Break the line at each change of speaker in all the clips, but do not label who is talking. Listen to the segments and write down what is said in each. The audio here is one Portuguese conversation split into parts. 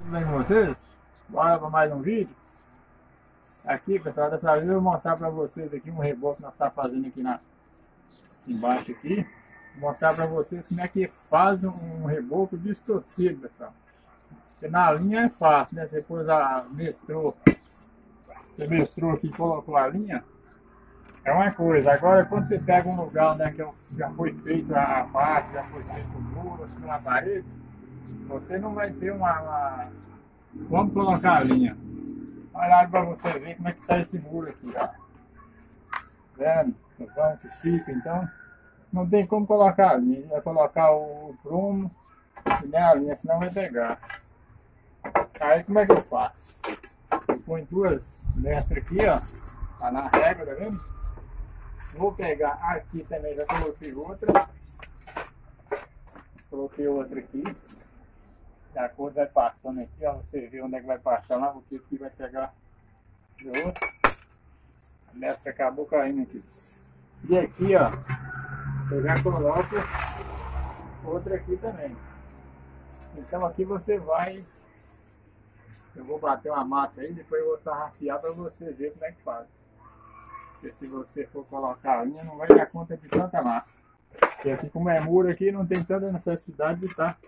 Tudo bem com vocês? Bora para mais um vídeo? Aqui, pessoal, dessa vez eu vou mostrar para vocês aqui um reboco que nós estamos fazendo aqui embaixo aqui. Vou mostrar para vocês como é que faz um reboco distorcido, pessoal. Porque na linha é fácil, né? Você pôs você mestrou aqui e colocou a linha, é uma coisa. Agora, quando você pega um lugar onde já foi feito a parte, já foi feito o muro, assim, uma parede, você não vai ter Vamos colocar a linha. Olha para você ver como é que está esse muro aqui, ó. Vendo? Vamos que fica, então não tem como colocar a linha. Vai colocar o prumo e nem a linha, senão vai pegar. Aí como é que eu faço? Eu ponho duas mestras aqui, ó. Tá na régua, tá vendo? Vou pegar aqui também, já coloquei outra. Coloquei outra aqui. A cor vai passando aqui, ó. Você vê onde é que vai passar lá, porque aqui vai pegar de outro. A mestra acabou caindo aqui. E aqui, ó, eu já coloco outra aqui também. Então aqui você vai. Eu vou bater uma massa aí, depois eu vou tarrafiar para você ver como é que faz. Porque se você for colocar a linha, não vai dar conta de tanta massa. Porque aqui, como é muro aqui, não tem tanta necessidade de estar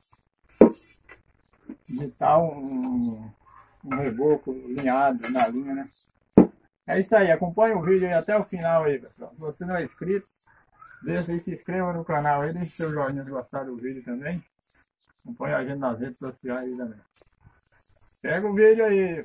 um reboco linhado na linha, né? É isso aí, acompanha o vídeo aí até o final aí, pessoal. Se você não é inscrito, se inscreva no canal aí, deixe seu joinha se gostar do vídeo também. Acompanha a gente nas redes sociais aí também. Segue o vídeo aí.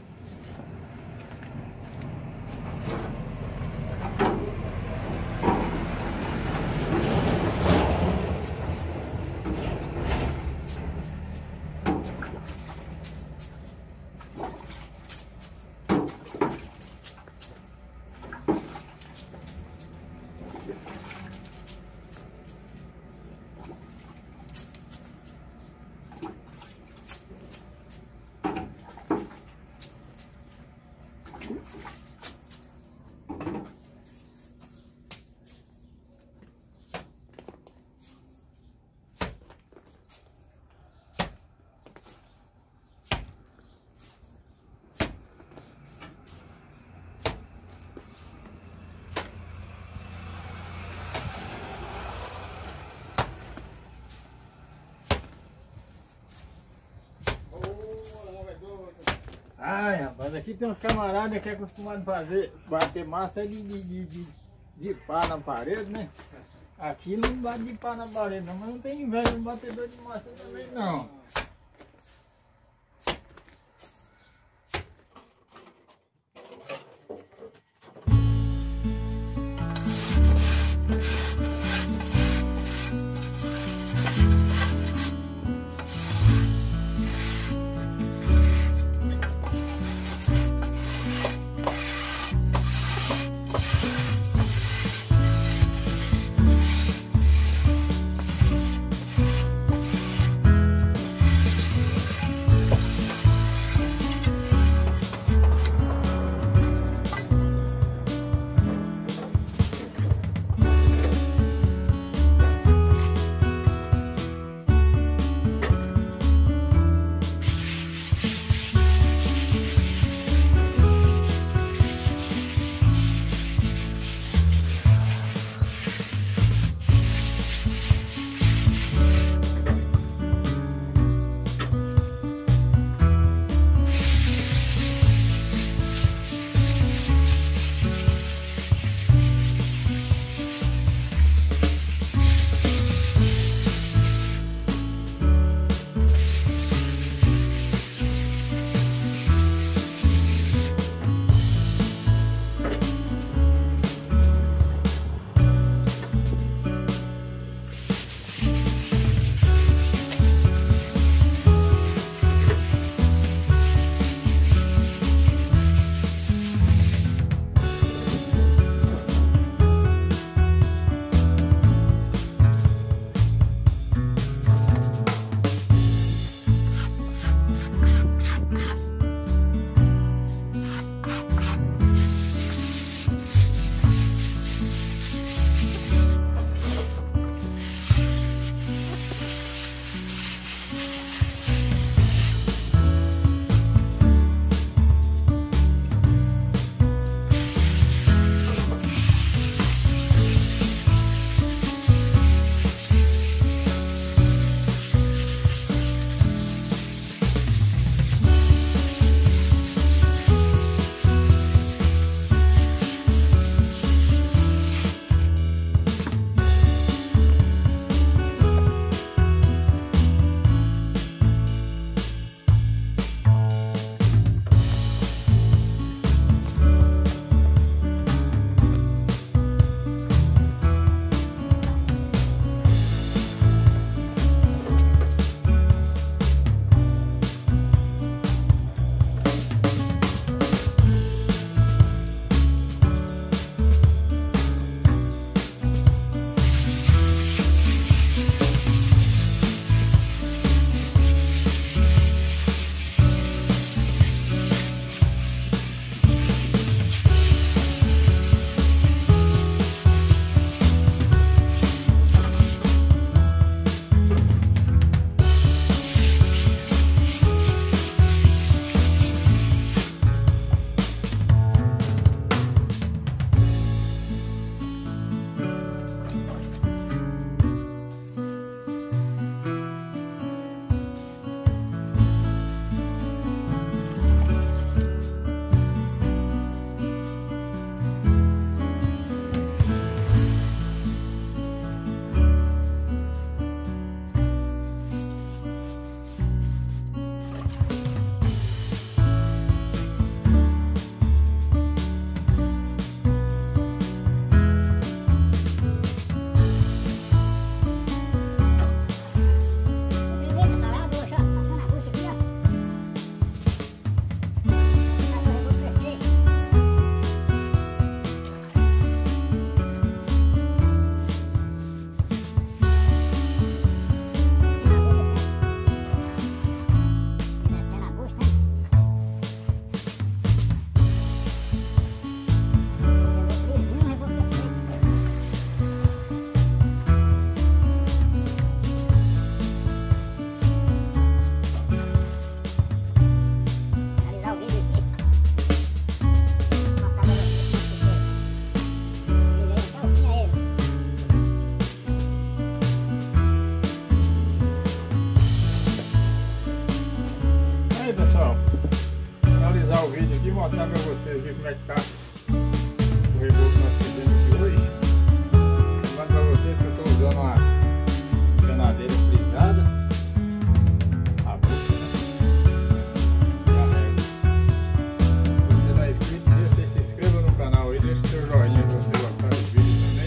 Ai, rapaz, aqui tem uns camaradas que é acostumado a bater massa de pá na parede, né? Aqui não bate de pá na parede não, mas não tem inveja de batedor de massa também não. o vídeo aqui e mostrar pra vocês ver como é que tá o reboco que nós fizemos aqui hoje. Lembrando pra vocês que eu tô usando uma penadeira frisada. A bucha, né? Se você não é inscrito, se inscreva no canal aí, deixa o seu joinha pra você gostar do vídeo também.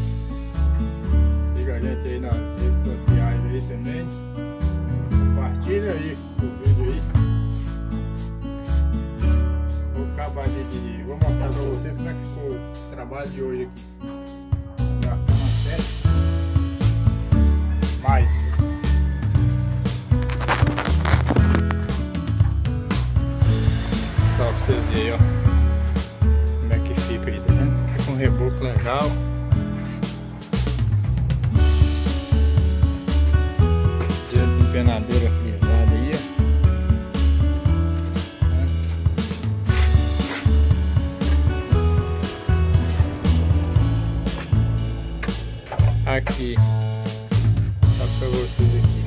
Siga a gente aí nas redes sociais aí também. Compartilha aí o vídeo aí. Vou mostrar pra vocês como é que ficou o trabalho de hoje aqui. Tração na testa. Mais. Só pra vocês verem, ó. Como é que fica aí, tá vendo? Fica com um reboco legal. Desempenadeira frisada aí, ó. Aqui, só pra vocês aqui,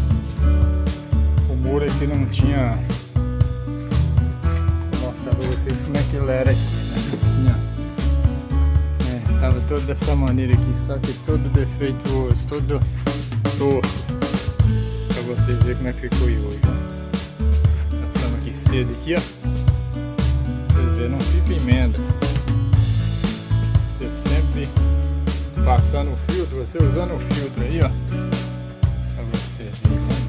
o muro aqui não tinha, vou mostrar pra vocês como é que ele era aqui, né? Tava todo dessa maneira aqui, só que todo defeituoso, todo torto, pra vocês verem como é que ficou hoje, ó. Passando aqui cedo aqui, ó, vocês verem, não fica emenda, você sempre passando o filtro, você usando o filtro aí, ó, pra você ver, né?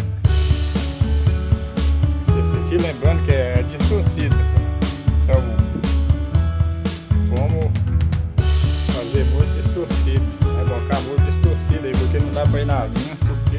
Esse aqui, lembrando que é distorcido, então como fazer muito distorcido, rebocar muito distorcido aí, porque não dá pra ir na linha, porque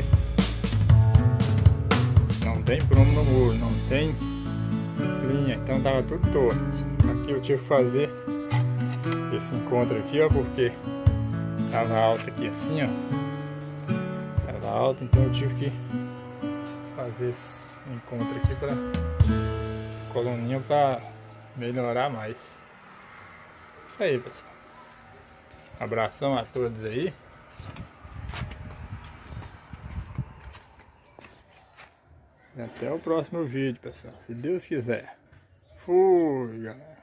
não tem prumo no muro, não tem linha, então tava tudo torto. Aqui eu tive que fazer esse encontro aqui, ó, porque tava alta aqui assim, ó. Tava alta, então eu tive que fazer esse encontro aqui pra coluninha pra melhorar mais. Isso aí, pessoal. Abração a todos aí. E até o próximo vídeo, pessoal. Se Deus quiser. Fui, galera.